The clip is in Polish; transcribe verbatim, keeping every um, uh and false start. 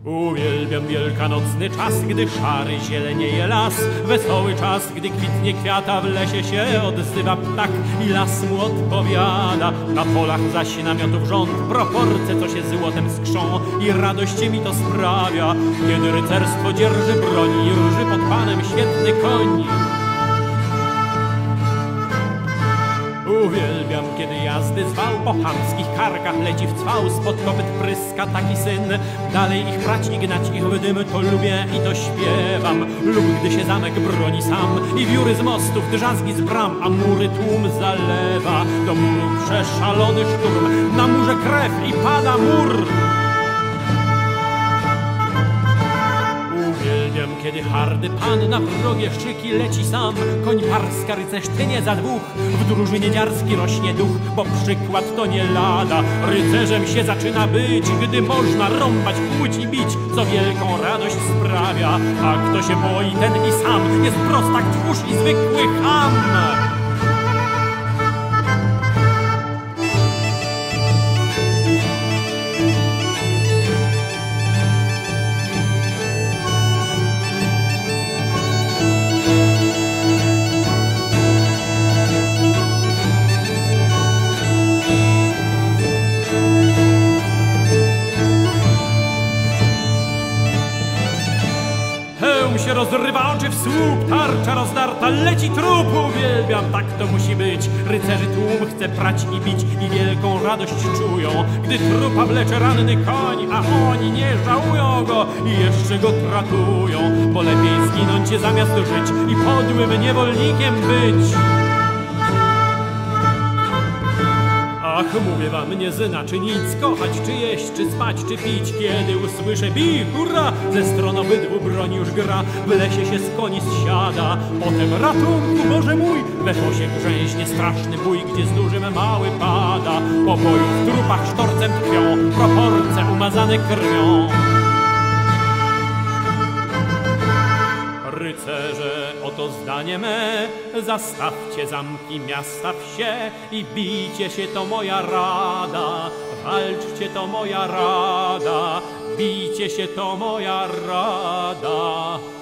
Uwielbiam wielkanocny czas, gdy szary zielenieje las. Wesoły czas, gdy kwitnie kwiata, w lesie się odzywa ptak i las mu odpowiada. Na polach zaś namiotów rząd, proporce co się złotem skrzą i radość mi to sprawia, kiedy rycerstwo dzierży broni i rży pod panem świetny koń. Uwielbiam, kiedy jazdy zwał po chamskich karkach leci w cwał, spod kopyt pryska taki syn. Dalej ich prać i gnać ich w dym, to lubię i to śpiewam. Lub gdy się zamek broni sam i wióry z mostów, drzazgi z bram, a mury tłum zalewa. Do muru przeszalony szturm, na murze krew i pada mur. Uwielbiam, kiedy hardy pan na wrogie szyki leci sam. Koń parska, rycerz tynie za dwóch, w drużynie dziarski rośnie duch, bo przykład to nie lada. Rycerzem się zaczyna być, gdy można rąbać, kłuć i bić, co wielką radość sprawia. A kto się boi, ten i sam jest prostak, tchórz i zwykły cham. Się rozrywa, oczy w słup, tarcza rozdarta, leci trup. Uwielbiam, tak to musi być. Rycerzy tłum chce prać i bić i wielką radość czują, gdy trupa wlecze ranny koń, a oni nie żałują go i jeszcze go tratują, bo lepiej zginąć zamiast żyć i podłym niewolnikiem być. Ach, mówię wam, nie znaczy nic kochać, czy jeść, czy spać, czy pić, kiedy usłyszę bij, hurra, ze stron obydwu broń już gra, w lesie się z koni zsiada, potem ratunku, Boże mój, we fosie grzęźnie straszny bój, gdzie z dużym mały pada, po boju w trupach sztorcem tkwią, proporce umazane krwią. Rycerze, oto zdanie me, zastawcie zamki miasta wsie i bijcie się, to moja rada. Walczcie, to moja rada, bijcie się, to moja rada.